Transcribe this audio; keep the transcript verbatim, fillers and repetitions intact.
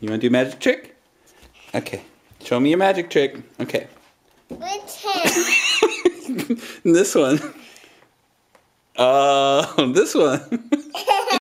You want to do magic trick? Okay. Show me your magic trick. Okay. Which hand? This one. Oh, uh, this one.